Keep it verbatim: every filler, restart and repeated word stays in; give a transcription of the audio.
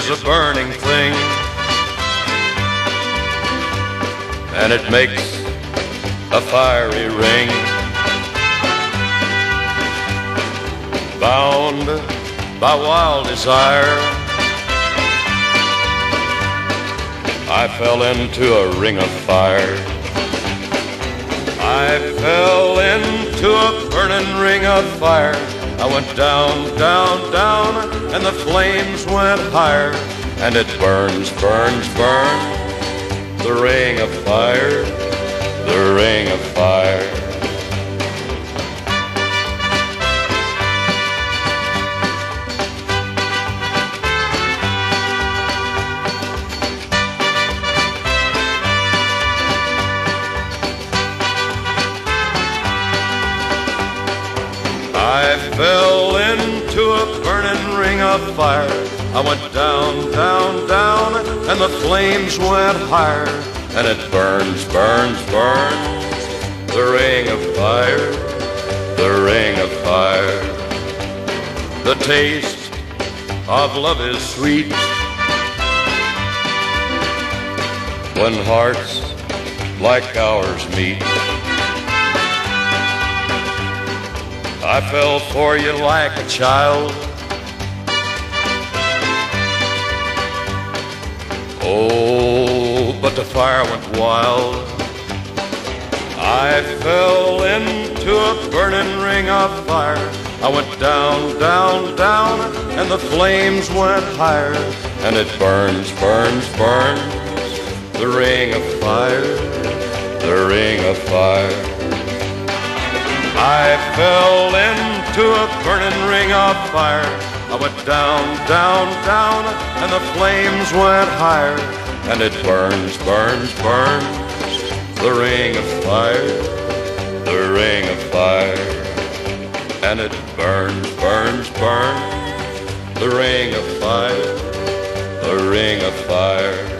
is a burning thing, and it makes a fiery ring. Bound by wild desire, I fell into a ring of fire. I fell into a burning ring of fire. I went down, down, down, and the flames went higher. And it burns, burns, burns, the ring of fire, the ring of fire. I fell into a burning ring of fire. I went down, down, down, and the flames went higher. And it burns, burns, burns, the ring of fire, the ring of fire. The taste of love is sweet when hearts like ours meet. I fell for you like a child. Oh, but the fire went wild. I fell into a burning ring of fire. I went down, down, down, and the flames went higher. And it burns, burns, burns, the ring of fire, the ring of fire. I fell into a burning ring of fire. I went down, down, down, and the flames went higher. And it burns, burns, burns, the ring of fire, the ring of fire. And it burns, burns, burns, the ring of fire, the ring of fire.